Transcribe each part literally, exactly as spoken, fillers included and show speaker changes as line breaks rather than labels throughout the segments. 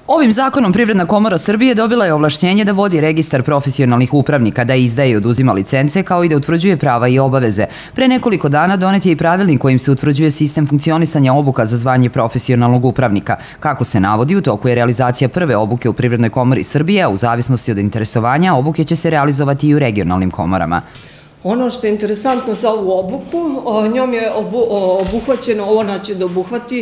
Ovim zakonom Privredna komora Srbije dobila je ovlašćenje da vodi registar profesionalnih upravnika, da izdaje i oduzima licence, kao i da utvrđuje prava i obaveze. Pre nekoliko dana donet je i pravilnik kojim se utvrđuje sistem funkcionisanja obuka za zvanje profesionalnog upravnika. Kako se navodi, u toku je realizacija prve obuke u Privrednoj komori Srbije, a u zavisnosti od interesovanja obuke će se realizovati i u regionalnim komorama.
Ono što je interesantno za ovu obuku, njom je obuhvaćeno, ona će da obuhvati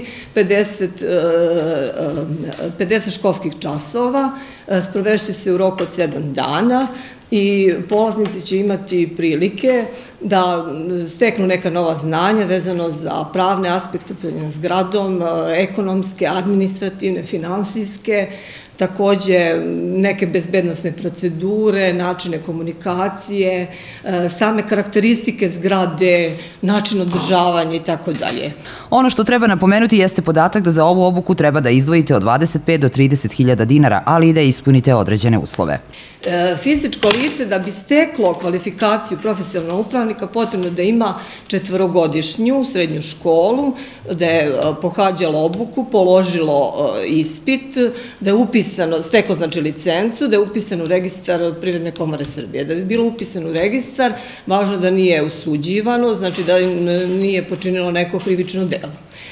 pedeset školskih časova, sprovešće se u roku od sedam dana i polaznici će imati prilike da steknu neka nova znanja vezano za pravne aspekte upravljanja zgradom, ekonomske, administrativne, finansijske, takođe neke bezbednosne procedure, načine komunikacije, same karakteristike zgrade, način održavanja i tako dalje.
Ono što treba napomenuti jeste podatak da za ovu obuku treba da izdvojite od dvadeset pet do trideset hiljada dinara, ali i da ispunite određene uslove.
Fizičko lice da bi steklo kvalifikaciju profesionalnog upravnika potrebno da ima četvorogodišnju srednju školu, da je pohađalo obuku, položilo ispit, da je upisano, steklo znači licencu, da je upisano u registar Privredne komore Srbije. Da bi bilo upisano u registar, važno da nije osuđivano, znači da nije počinilo neko krivično delo.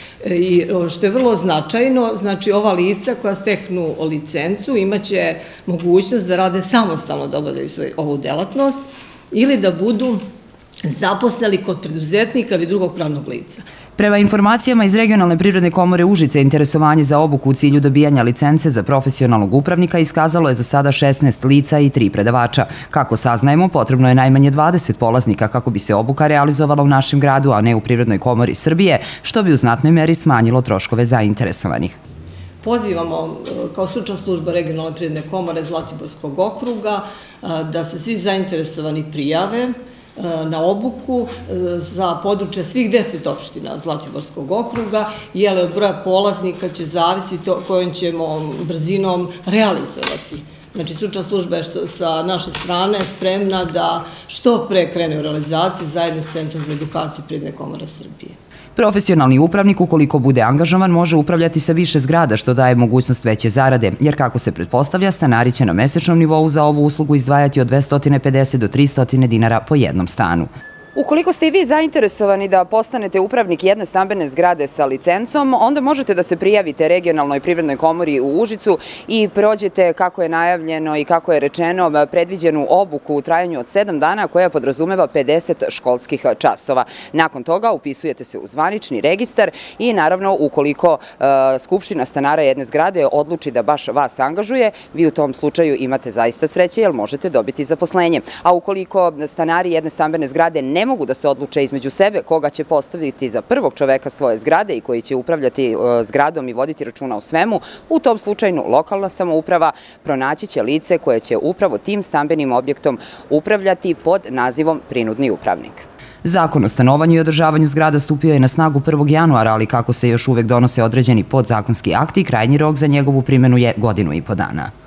I što je vrlo značajno, znači ova lica koja steknu licencu imaće mogućnost da rade samostalno, da obavljaju ovu delatnost ili da budu zaposleni kod preduzetnika ili drugog pravnog lica.
Prema informacijama iz Regionalne privredne komore Užice, interesovanje za obuku u cilju dobijanja licence za profesionalnog upravnika iskazalo je za sada šesnaest lica i tri predavača. Kako saznajemo, potrebno je najmanje dvadeset polaznika kako bi se obuka realizovala u našem gradu, a ne u Privrednoj komori Srbije, što bi u znatnoj meri smanjilo troškove zainteresovanih.
Pozivamo kao stručna služba Regionalne privredne komore Zlatiborskog okruga da se svi zainteresovani prijave na obuku za područje svih deset opština Zlatiborskog okruga, jer od broja polaznika će zavisiti kojom ćemo brzinom realizovati. Znači, stručna služba je sa naše strane spremna da što pre krene u realizaciju zajedno s Centrom za edukaciju Privredne komore Srbije.
Profesionalni upravnik, ukoliko bude angažovan, može upravljati sa više zgrada, što daje mogućnost veće zarade, jer kako se pretpostavlja, stanari će na mesečnom nivou za ovu uslugu izdvajati od dvesta pedeset do trista dinara po jednom stanu. Ukoliko ste i vi zainteresovani da postanete upravnik jedne stambene zgrade sa licencom, onda možete da se prijavite Regionalnoj privrednoj komori u Užicu i prođete, kako je najavljeno i kako je rečeno, predviđenu obuku u trajanju od sedam dana koja podrazumeva pedeset školskih časova. Nakon toga upisujete se u zvanični registar i naravno ukoliko Skupština stanara jedne zgrade odluči da baš vas angažuje, vi u tom slučaju imate zaista sreće jer možete dobiti zaposlenje. A ukoliko stanari jedne stambene zgrade ne ne mogu da se odluče između sebe koga će postaviti za prvog čoveka svoje zgrade i koji će upravljati zgradom i voditi računa o svemu, u tom slučaju lokalna samouprava pronaći će lice koje će upravo tim stambenim objektom upravljati pod nazivom prinudni upravnik. Zakon o stanovanju i održavanju zgrada stupio je na snagu prvog januara, ali kako se još uvek donose određeni podzakonski akti, krajnji rok za njegovu primenu je godinu i po dana.